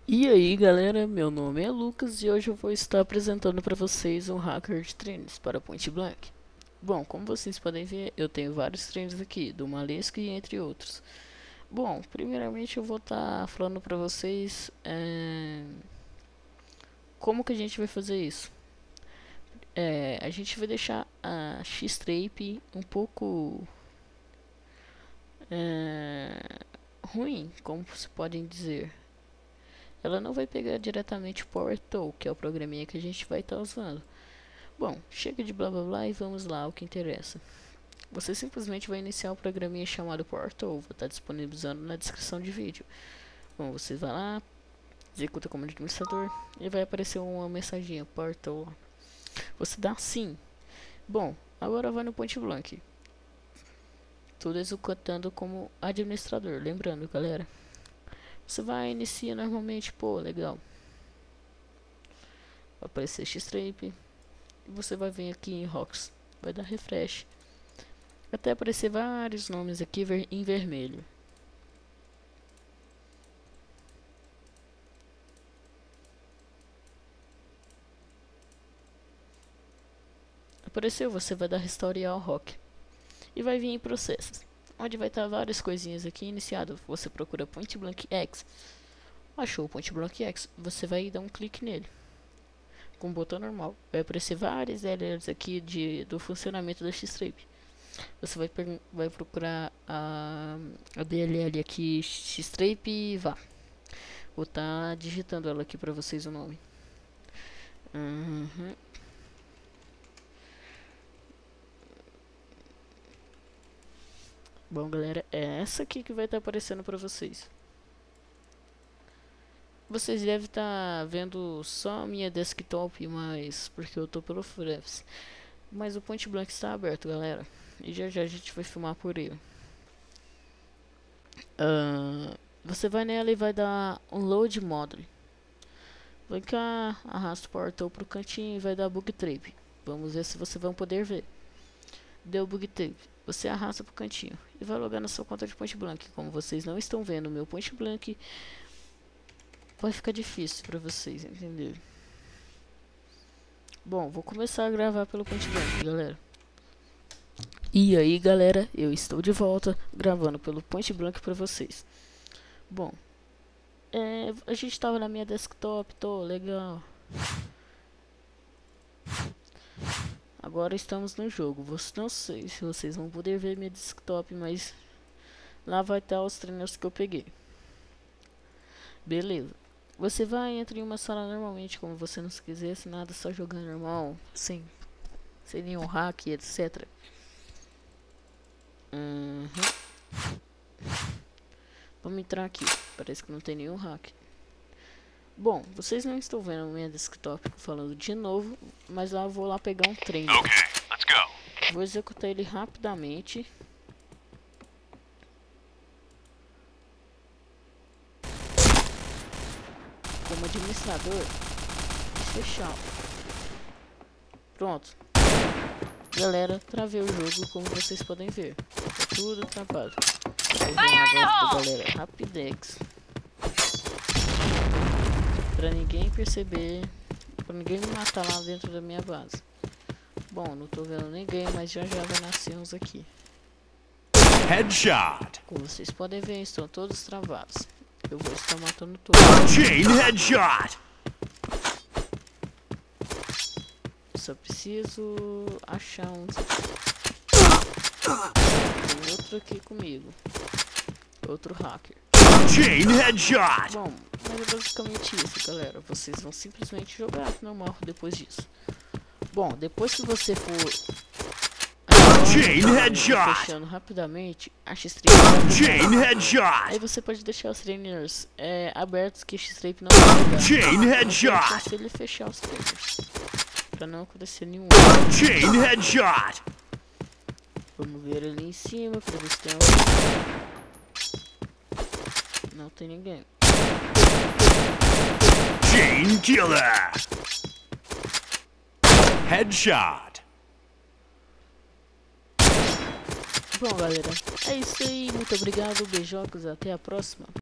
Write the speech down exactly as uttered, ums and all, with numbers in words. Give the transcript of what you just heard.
E aí galera, meu nome é Lucas e hoje eu vou estar apresentando para vocês um hacker de treinos para Point Blank. Bom, como vocês podem ver, eu tenho vários treinos aqui, do Malesco e entre outros. Bom, primeiramente eu vou estar falando para vocês é, como que a gente vai fazer isso. É, a gente vai deixar a X-Trape um pouco é, ruim, como vocês podem dizer. Ela não vai pegar diretamente o PowerTool, que é o programinha que a gente vai estar usando. Bom, chega de blá blá blá e vamos lá ao que interessa. Você simplesmente vai iniciar o programinha chamado PowerTool, vou estar disponibilizando na descrição de vídeo. Bom, você vai lá, executa como administrador e vai aparecer uma mensaginha PowerTool. Você dá sim. Bom, agora vai no Point Blank. Tudo executando como administrador, lembrando galera. Você vai iniciar normalmente, pô, legal. Vai aparecer X-Trape. E você vai vir aqui em Rocks. Vai dar refresh. Até aparecer vários nomes aqui ver em vermelho. Apareceu, você vai dar Restore ao Rock. E vai vir em processos, onde vai estar várias coisinhas aqui iniciado. Você procura Point Blank X. Achou o Point Blank X, você vai dar um clique nele com o botão normal. Vai aparecer várias L Ls aqui de, do funcionamento da X-Trape. Você vai, vai procurar a, a D L L aqui, X-Trape e vá. Vou estar tá digitando ela aqui para vocês o nome. Uhum. Bom galera, é essa aqui que vai estar tá aparecendo para vocês. Vocês devem estar tá vendo só a minha desktop, mas porque eu tô pelo Frefs. Mas o Point Blank está aberto galera, e já já a gente vai filmar por ele. Uh, você vai nela e vai dar um load module. Vem cá, arrasta o portal pro cantinho e vai dar bug trape. Vamos ver se vocês vão poder ver. Deu bug trape. Você arrasta pro cantinho e vai logar na sua conta de Point Blank. Como vocês não estão vendo o meu Point Blank, vai ficar difícil pra vocês, entendeu? Bom, vou começar a gravar pelo Point Blank, galera. E aí, galera, eu estou de volta gravando pelo Point Blank pra vocês. Bom, é, a gente tava na minha desktop, tô legal. Agora estamos no jogo. Você não sei se vocês vão poder ver minha desktop, mas lá vai estar os treinos que eu peguei. Beleza. Você vai entrar em uma sala normalmente, como você não se quisesse nada, só jogando normal, sem, sem nenhum hack, etcétera. Uhum. Vamos entrar aqui. Parece que não tem nenhum hack. Bom, vocês não estão vendo minha desktop falando de novo, mas lá eu vou lá pegar um treino. Okay, let's go. Vou executar ele rapidamente. Como administrador, fechar. Pronto. Galera, travei o jogo como vocês podem ver. Tá tudo travado. Agora, galera, rapidex. Pra ninguém perceber, pra ninguém me matar lá dentro da minha base. Bom, não tô vendo ninguém, mas já já vai nascer uns aqui. Headshot. Como vocês podem ver, estão todos travados. Eu vou estar matando todos. Chain headshot. Só preciso achar um. Tem outro aqui comigo. Outro hacker. Chain headshot. Bom, mas é basicamente isso, galera. Vocês vão simplesmente jogar normal depois disso. Bom, depois que você for Chain headshot. fechando rapidamente a X-Trape, Chain headshot. aí você pode deixar os trainers é, abertos, que X-Trape não vai pegar. Chain Eu headshot. aconselho fechar os trainers pra não acontecer nenhum. Chain headshot. Vamos ver ali em cima pra ver se tem alguém. Não tem ninguém. Chain killer. Headshot. Bom galera, é isso aí, muito obrigado, beijocos, até a próxima.